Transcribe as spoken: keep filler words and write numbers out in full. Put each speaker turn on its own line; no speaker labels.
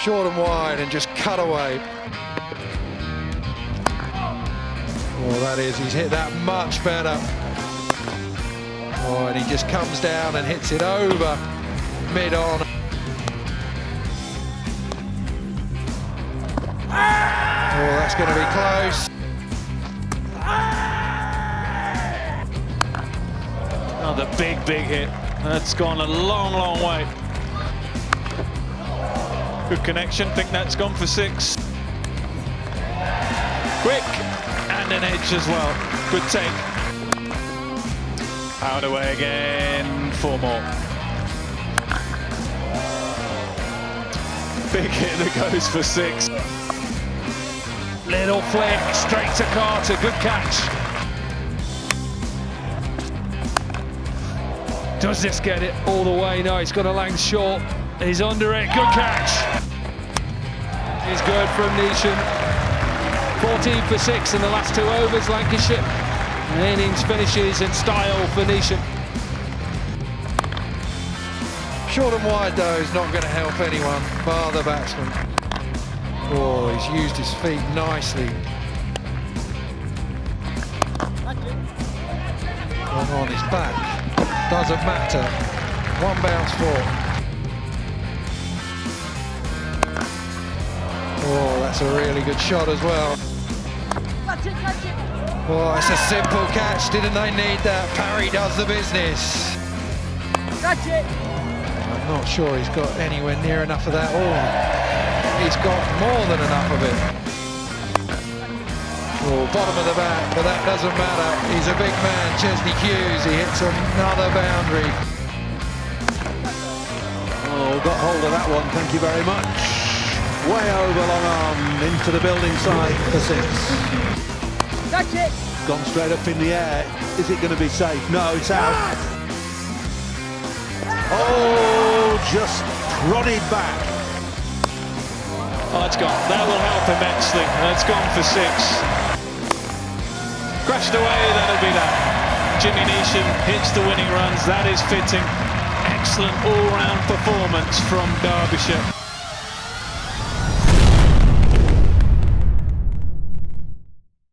Short and wide and just cut away. Oh, that is, he's hit that much better. Oh, and he just comes down and hits it over mid-on. Oh, that's going to be close.
Another big, big hit. That's gone a long, long way. Good connection. Think that's gone for six. Quick, and an edge as well. Good take. Out away again. Four more. Big hit that goes for six. Little flick, straight to Carter, good catch. Does this get it all the way? No, he's got a length short. He's under it, good catch. He's good from Neesham. fourteen for six in the last two overs, Lancashire. Innings finishes in style for Neesham.
Short and wide though is not going to help anyone, bar the batsman. Oh, he's used his feet nicely. One on his back. Doesn't matter. One bounce four. Oh, that's a really good shot as well. Oh, it's a simple catch. Didn't they need that? Parry does the business.
That's it.
I'm not sure he's got anywhere near enough of that. Oh, he's got more than enough of it. Oh, bottom of the bat, but that doesn't matter. He's a big man, Chesney Hughes. He hits another boundary.
Oh, got hold of that one, thank you very much. Way over long arm, into the building side for six.
That's it.
Gone straight up in the air. Is it going to be safe? No, it's out. Oh, just prodded back.
Oh, it's gone. That will help immensely. That's gone for six. Crashed away, that'll be that. Jimmy Neesham hits the winning runs. That is fitting. Excellent all-round performance from Derbyshire.